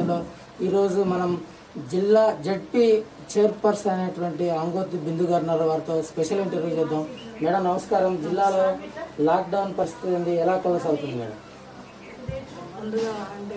నేపథ్యంలో ఈరోజు మనం జిల్లా జడ్పీ చైర్పర్సన్ అయినటువంటి అంగోతి బిందు గారు ఉన్నారు. వారితో స్పెషల్ ఇంటర్వ్యూ చేద్దాం. మేడం నమస్కారం. జిల్లాలో లాక్డౌన్ పరిస్థితి ఏంది, ఎలా కొనసాగుతుంది మేడం? ముందుగా అంటే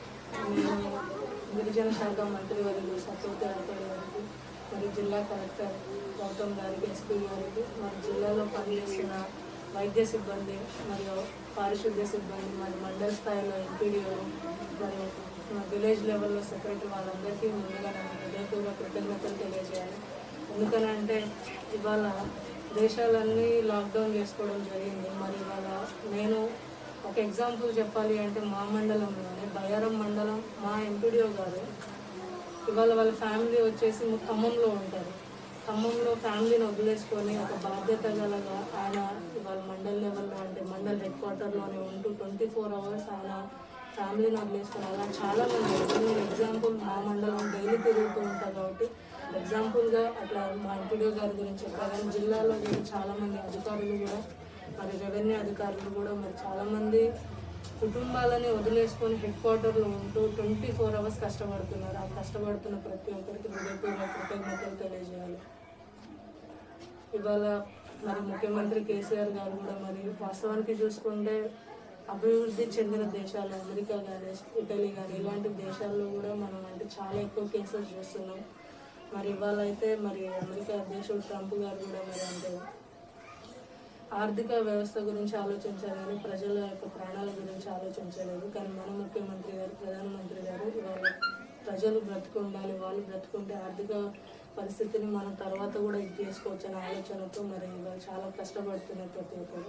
గిరిజన శాఖ మంత్రి వర్యులు సత్యవతి రాథోడ్ గారికి, మరి జిల్లా కలెక్టర్ గౌతమ్ గారికి, ఎస్పీ గారికి, మరి జిల్లాలో పనిచేస్తున్న వైద్య సిబ్బంది మరియు పారిశుద్ధ్య సిబ్బంది, మరి మండల స్థాయిలో ఎంపీడీఓలు మరియు విలేజ్ లెవెల్లో సెక్రటరీ వాళ్ళందరికీ ముందుగా నేను హృదయపూర్వక కృతజ్ఞతలు తెలియజేయాలి. ఎందుకనంటే ఇవాళ దేశాలన్నీ లాక్డౌన్ చేసుకోవడం జరిగింది. మరి ఇవాళ నేను ఒక ఎగ్జాంపుల్ చెప్పాలి అంటే మా మండలంలోనే బయ్యారం మండలం మా ఎంపీడీఓ గారు ఇవాళ వాళ్ళ ఫ్యామిలీ వచ్చేసి ఖమ్మంలో ఉంటారు. ఖమ్మంలో ఫ్యామిలీని వదిలేసుకొని ఒక బాధ్యత గలగా ఆయన ఇవాళ మండల్ లెవెల్లో అంటే మండల్ హెడ్ క్వార్టర్లోనే ఉంటూ 24 hours ఆయన ఫ్యామిలీని వదిలేసుకొని అలా చాలామంది. నేను ఎగ్జాంపుల్ మా మండలం డైలీ తిరుగుతూ ఉంటాను కాబట్టి ఎగ్జాంపుల్గా అట్లా మా ఎంపీడీఓ గారి గురించి చెప్పారు. కానీ జిల్లాలో చాలామంది అధికారులు కూడా, మరి రెవెన్యూ అధికారులు కూడా మరి చాలామంది కుటుంబాలని వదిలేసుకొని హెడ్ క్వార్టర్లో ఉంటూ 24 hours కష్టపడుతున్నారు. ఆ కష్టపడుతున్న ప్రతి ఒక్కరికి హృదయపూర్వక కృతజ్ఞతలు తెలియజేయాలి. ఇవాళ మరి ముఖ్యమంత్రి కేసీఆర్ గారు కూడా మరి వాస్తవానికి చూసుకుంటే అభివృద్ధి చెందిన దేశాలు అమెరికా కానీ ఇటలీ కానీ ఇలాంటి దేశాల్లో కూడా మనం అంటే చాలా ఎక్కువ కేసెస్ చూస్తున్నాం. మరి ఇవాళ అయితే మరి అమెరికా అధ్యక్షుడు ట్రంప్ గారు కూడా మరి అంటే ఆర్థిక వ్యవస్థ గురించి ఆలోచించారు కానీ ప్రజల యొక్క ప్రాణాల గురించి ఆలోచించలేదు. కానీ మన ముఖ్యమంత్రి గారు, ప్రధానమంత్రి గారు ఇవాళ ప్రజలు బ్రతుకుండాలి, వాళ్ళు బ్రతుకుంటే ఆర్థిక పరిస్థితిని మనం తర్వాత కూడా ఇది చేసుకోవచ్చు అనే ఆలోచనతో మరి ఇవాళ చాలా కష్టపడుతున్నారు ప్రతి ఒక్కరు.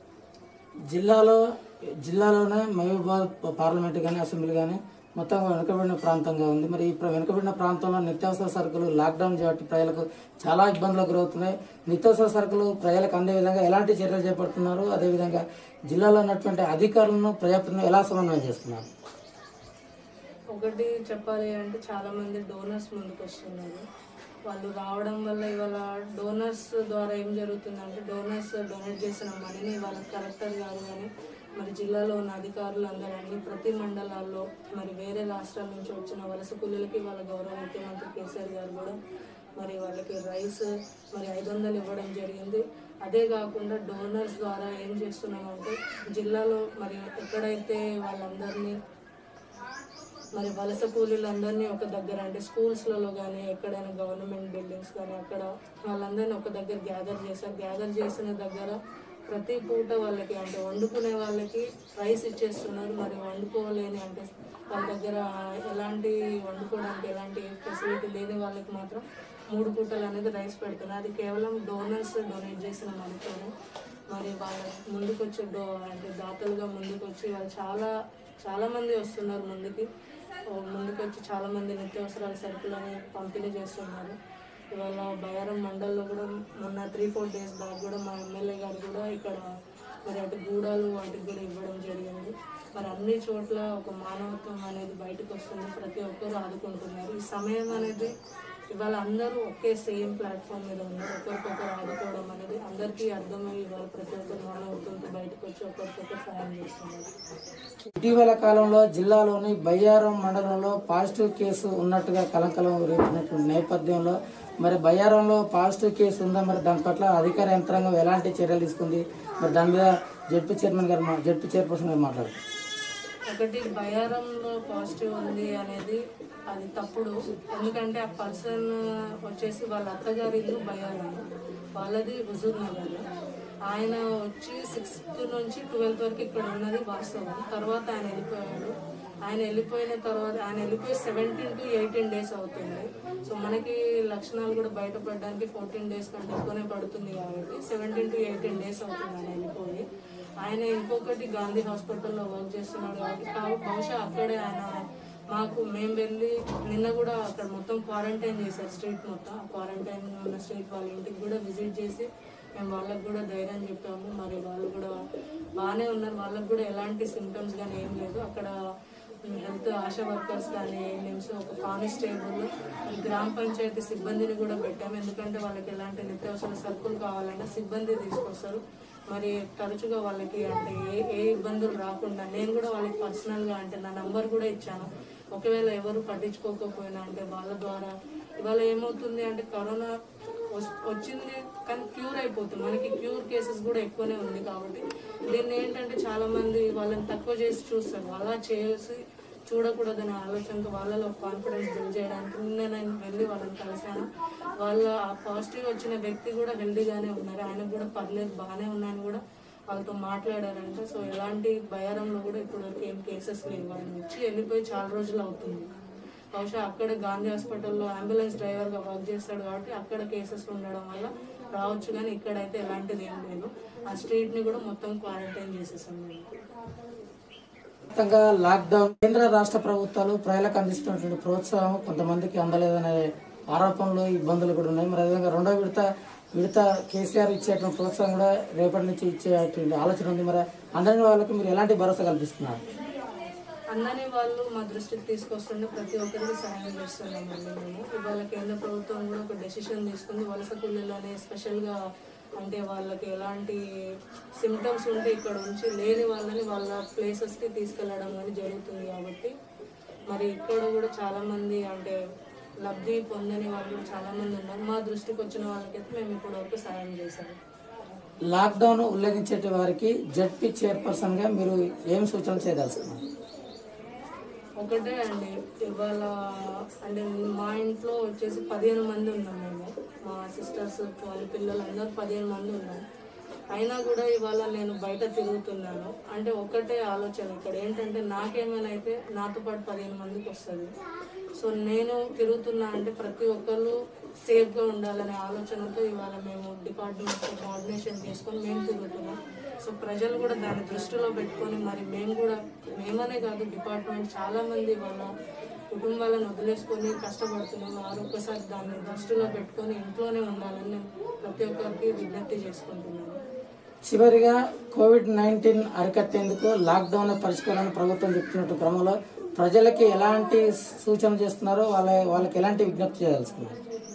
జిల్లాలోనే మహబూబాబాద్ పార్లమెంట్ కానీ అసెంబ్లీ కానీ మొత్తం వెనుకబడిన ప్రాంతంగా ఉంది. మరి ఈ వెనుకబడిన ప్రాంతంలో నిత్యావసర సరుకులు లాక్డౌన్ చేయబట్టి ప్రజలకు చాలా ఇబ్బందులకు గురవుతున్నాయి. నిత్యావసర సరుకులు ప్రజలకు అందే విధంగా ఎలాంటి చర్యలు చేపడుతున్నారు? అదేవిధంగా జిల్లాలో ఉన్నటువంటి అధికారులను ప్రజాప్రతినిధులు ఎలా సమన్వయం చేస్తున్నారు? ఒకటి చెప్పాలి అంటే చాలామంది డోనర్స్ ముందుకు వస్తున్నారు. వాళ్ళు రావడం వల్ల ఇవాళ డోనర్స్ ద్వారా ఏం జరుగుతుందంటే డోనర్స్ డొనేట్ చేసిన మనీని వాళ్ళ కలెక్టర్ గారు కానీ మరి జిల్లాలో ఉన్న అధికారులు అందరూ అన్ని ప్రతి మండలాల్లో మరి వేరే రాష్ట్రాల నుంచి వచ్చిన వలస కూలీలకి వాళ్ళ గౌరవ ముఖ్యమంత్రి కేసీఆర్ గారు కూడా మరి వాళ్ళకి రైస్ మరి 500 ఇవ్వడం జరిగింది. అదే కాకుండా డోనర్స్ ద్వారా ఏం చేస్తున్నామంటే జిల్లాలో మరి ఎక్కడైతే వాళ్ళందరినీ మరి వలస కూలీలందరినీ ఒక దగ్గర అంటే స్కూల్స్లలో కానీ ఎక్కడైనా గవర్నమెంట్ బిల్డింగ్స్ కానీ అక్కడ వాళ్ళందరినీ ఒక దగ్గర గ్యాదర్ చేశారు. గ్యాదర్ చేసిన దగ్గర ప్రతి పూట వాళ్ళకి అంటే వండుకునే వాళ్ళకి రైస్ ఇచ్చేస్తున్నారు. మరి వండుకోలేని అంటే వాళ్ళ దగ్గర ఎలాంటి వండుకోవడానికి ఎలాంటి ఫెసిలిటీ లేని వాళ్ళకి మాత్రం 3 పూటలు అనేది రైస్ పెడుతున్నారు. అది కేవలం డోనర్స్ డొనేట్ చేసిన మనతోనే. మరి వాళ్ళ ముందుకొచ్చి అంటే దాతలుగా ముందుకొచ్చి వాళ్ళు చాలామంది వస్తున్నారు ముందుకొచ్చి చాలామంది నిత్యావసరాల సరుకులని పంపిణీ చేస్తున్నారు. ఇవాళ బయ్యారం మండల్లో కూడా మొన్న 3-4 days బ్యాక్ కూడా మా ఎమ్మెల్యే గారు కూడా ఇక్కడ మరి అటు గూడాలు వాటికి కూడా ఇవ్వడం జరిగింది. మరి అన్ని చోట్ల ఒక మానవత్వం అనేది బయటకు వస్తుంది, ప్రతి ఒక్కరు ఆదుకుంటున్నారు. ఈ సమయం అనేది ఇవాళ అందరూ ఒకే సేమ్ ప్లాట్ఫామ్ మీద ఉన్నారు. ఒకరికొకరు ఆడుకోవడం అనేది అందరికీ అర్థమయ్యి ఇవాళ ప్రతి ఒక్కరు మానవత్వంతో బయటకు వచ్చి ఒకరికొకరు సాయం చేస్తున్నారు. ఇటీవల కాలంలో జిల్లాలోని బయ్యారం మండలంలో పాజిటివ్ కేసు ఉన్నట్టుగా కలంకలం రేపినటువంటి నేపథ్యంలో మరి బయ్యారంలో పాజిటివ్ కేసు ఉందా? మరి దాని పట్ల అధికార యంత్రాంగం ఎలాంటి చర్యలు తీసుకుంది? మరి దాని మీద జడ్పీ చైర్పర్సన్ గారు మాట్లాడుతారు. ఒకటి బయ్యారంలో పాజిటివ్ ఉంది అనేది అది తప్పుడు. ఎందుకంటే ఆ పర్సన్ వచ్చేసి వాళ్ళ అత్తగారి ఇల్లు బయ్యారం, వాళ్ళది హుజూర్ నగర్. ఆయన వచ్చి 6th నుంచి 12th వరకు ఇక్కడ ఉన్నది వాస్తవం. తర్వాత ఆయన వెళ్ళిపోయాడు. ఆయన వెళ్ళిపోయి 17 to 18 days అవుతుంది. సో మనకి లక్షణాలు కూడా బయటపడడానికి 14 days కంటే ఎక్కువనే పడుతుంది కాబట్టి 17 to 18 days అవుతుంది ఆయన వెళ్ళిపోయి. ఆయన ఇంకొకటి గాంధీ హాస్పిటల్లో వర్క్ చేస్తున్నాడు కాబట్టి బహుశా అక్కడే ఆయన మేము వెళ్ళి నిన్న కూడా అక్కడ మొత్తం క్వారంటైన్ చేశారు స్ట్రీట్ మొత్తం. ఆ క్వారంటైన్ ఉన్న స్ట్రీట్ వాళ్ళ ఇంటికి కూడా విజిట్ చేసి మేము వాళ్ళకు కూడా ధైర్యం చెప్పాము. మరి వాళ్ళు కూడా బాగానే ఉన్నారు, వాళ్ళకు కూడా ఎలాంటి సిమ్టమ్స్ కానీ ఏం లేదు. అక్కడ హెల్త్ ఆశా వర్కర్స్ కానీ ఏఎన్ఎంస్ ఒక కానిస్టేబుల్ గ్రామ పంచాయతీ సిబ్బందిని కూడా పెట్టాము. ఎందుకంటే వాళ్ళకి ఎలాంటి నిత్యావసర సరుకులు కావాలన్నా సిబ్బంది తీసుకొస్తారు. మరి తరచుగా వాళ్ళకి అంటే ఏ ఇబ్బందులు రాకుండా నేను కూడా వాళ్ళకి పర్సనల్గా అంటే నా నంబర్ కూడా ఇచ్చాను. ఒకవేళ ఎవరు పట్టించుకోకపోయినా అంటే వాళ్ళ ద్వారా ఇవాళ ఏమవుతుంది అంటే కరోనా వచ్చింది కానీ క్యూర్ అయిపోతుంది. మనకి క్యూర్ కేసెస్ కూడా ఎక్కువనే ఉంది కాబట్టి దీన్ని ఏంటంటే చాలా మంది వాళ్ళని తక్కువ చేసి చూస్తారు. అలా చేసి చూడకూడదనే ఆలోచనతో వాళ్ళలో కాన్ఫిడెన్స్ బిల్డ్ చేయడానికి నిన్న నేను వెళ్ళి వాళ్ళని కలిశాను. వాళ్ళ ఆ పాజిటివ్ వచ్చిన వ్యక్తి కూడా హెల్దీగానే ఉన్నారు, ఆయనకు కూడా పర్లేదు బాగానే ఉన్నాయని కూడా వాళ్ళతో మాట్లాడారంటే. సో ఎలాంటి భయారంలో కూడా ఇప్పుడు ఏం కేసెస్ లేవు. ఆయన వచ్చి వెళ్ళిపోయి చాలా రోజులు అవుతుంది. బహుశా అక్కడ గాంధీ హాస్పిటల్లో అంబులెన్స్ డ్రైవర్గా వర్క్ చేస్తాడు కాబట్టి అక్కడ కేసెస్ ఉండడం వల్ల రావచ్చు, కానీ ఇక్కడైతే ఎలాంటిది ఏం లేదు. ఆ స్ట్రీట్ని కూడా మొత్తం క్వారంటైన్ చేసేసాం మేము. మొత్తంగా లాక్డౌన్ కేంద్ర రాష్ట్ర ప్రభుత్వాలు ప్రజలకు అందిస్తున్నటువంటి ప్రోత్సాహం కొంతమందికి అందలేదనే ఆరోపణలు ఇబ్బందులు కూడా ఉన్నాయి. మరి అదేవిధంగా రెండో విడత కేసీఆర్ ఇచ్చేటువంటి ప్రోత్సాహం కూడా రేపటి నుంచి ఇచ్చేటువంటి ఆలోచన ఉంది. మరి అందరి వాళ్ళకి మీరు ఎలాంటి భరోసా కల్పిస్తున్నారు? అందరినీ వాళ్ళు మా దృష్టికి తీసుకొస్తుంటే ప్రతి ఒక్కరికి సహాయం చేస్తున్నామండి మేము. ఇవాళ కేంద్ర ప్రభుత్వం కూడా ఒక డెసిషన్ తీసుకుంది. వలస కూలీలనే స్పెషల్గా అంటే వాళ్ళకి ఎలాంటి సిమ్టమ్స్ ఉంటే ఇక్కడ ఉంచి లేని వాళ్ళని వాళ్ళ ప్లేసెస్కి తీసుకెళ్ళడం అని జరుగుతుంది. కాబట్టి మరి ఇక్కడ కూడా చాలామంది అంటే లబ్ధి పొందని వాళ్ళు చాలామంది ఉన్నారు. మా దృష్టికి వచ్చిన వాళ్ళకైతే మేము ఇప్పుడు వరకు సాయం చేశాము. లాక్డౌన్ ఉల్లంఘించే వారికి జడ్పీ చైర్పర్సన్గా మీరు ఏం సూచనలు చేయదలుచుకున్నారు? ఒకటే అండి, ఇవాళ అంటే మా ఇంట్లో వచ్చేసి 15 మంది ఉన్నాం మేము. మా సిస్టర్స్ వాళ్ళ పిల్లలు అందరూ 15 మంది ఉన్నాం. అయినా కూడా ఇవాళ నేను బయట తిరుగుతున్నాను అంటే ఒకటే ఆలోచన ఇక్కడ ఏంటంటే నాకేమైనా అయితే నాతో పాటు 15 మందికి వస్తుంది. సో నేను తిరుగుతున్నా అంటే ప్రతి ఒక్కరు సేఫ్గా ఉండాలనే ఆలోచనతో ఇవాళ మేము డిపార్ట్మెంట్తో కోఆర్డినేషన్ చేసుకొని మేము తిరుగుతున్నాం. సో ప్రజలు కూడా దాన్ని దృష్టిలో పెట్టుకొని మరి మేమనే కాదు డిపార్ట్మెంట్ చాలామంది వాళ్ళ కుటుంబాలను వదిలేసుకొని కష్టపడుతున్నాం. వారు ఒక్కసారి దాన్ని దృష్టిలో పెట్టుకొని ఇంట్లోనే ఉండాలని నేను ప్రతి ఒక్కరికి విజ్ఞప్తి చేసుకుంటున్నాను. చివరిగా COVID-19 అరికట్టేందుకు లాక్డౌన్ పరిష్కారాన్ని ప్రభుత్వం చెప్తున్నట్టు క్రమంలో ప్రజలకి ఎలాంటి సూచనలు చేస్తున్నారో వాళ్ళకి ఎలాంటి విజ్ఞప్తి చేయాల్సుకున్నారు?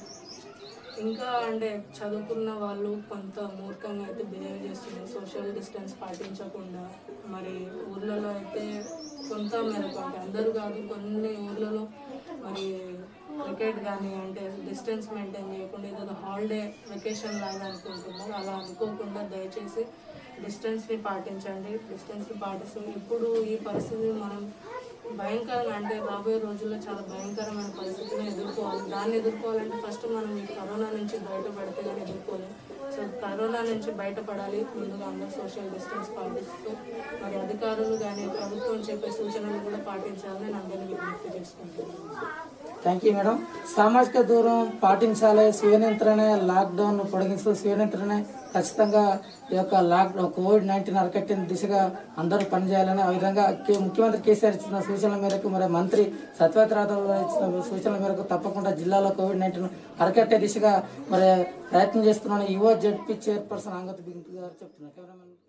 ఇంకా అంటే చదువుకున్న వాళ్ళు కొంత మూర్ఖంగా అయితే బిహేవ్ చేస్తున్నారు, సోషల్ డిస్టెన్స్ పాటించకుండా. మరి ఊర్లలో అయితే కొంత మేరకు అంటే అందరూ కాదు, కొన్ని ఊర్లలో మరి క్రికెట్ కానీ అంటే డిస్టెన్స్ మెయింటైన్ చేయకుండా ఏదైనా హాలిడే వెకేషన్ లాగా అనుకుంటున్నారు. అలా అనుకోకుండా దయచేసి డిస్టెన్స్ని పాటించండి. డిస్టెన్స్ని పాటిస్తూ ఇప్పుడు ఈ పరిస్థితి మనం భయంకరంగా అంటే రాబోయే రోజుల్లో చాలా భయంకరమైన పరిస్థితిని ఎదుర్కోవాలి. దాన్ని ఎదుర్కోవాలంటే ఫస్ట్ మనం ఈ కరోనా నుంచి బయటపడితే కానీ ఎదుర్కోలేం. సో కరోనా నుంచి బయటపడాలి ముందుగా అందరూ సోషల్ డిస్టెన్స్ పాటిస్తూ మరి అధికారులు కానీ ప్రభుత్వం చెప్పే సూచనలు కూడా పాటించాలని నేను అందరినీ విజ్ఞప్తి చేసుకుంటున్నాను. Thank you madam. సామాజిక దూరం పాటించాలి, స్వీయ నియంత్రణ, లాక్డౌన్ పొడిగిస్తూ స్వీయ నియంత్రణ ఖచ్చితంగా ఈ యొక్క COVID-19 అరికట్టిన దిశగా అందరూ పనిచేయాలని, ఆ విధంగా ముఖ్యమంత్రి కేసీఆర్ ఇచ్చిన సూచనల మేరకు మరి మంత్రి సత్యవతిరాథోడ్ ఇచ్చిన సూచనల మేరకు తప్పకుండా జిల్లాలో COVID-19 అరికట్టే దిశగా మరి ప్రయత్నం చేస్తున్నాను యువ జడ్పీ చైర్పర్సన్ అంగత్ బింగ్ గారు చెప్తున్నారు. కెమెరామెన్